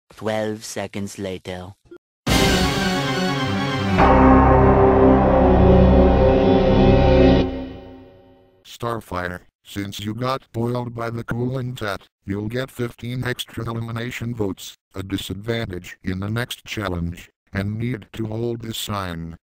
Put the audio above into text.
12 seconds later. Starfire, since you got boiled by the cooling jet, you'll get 15 extra elimination votes, a disadvantage in the next challenge, and need to hold this sign.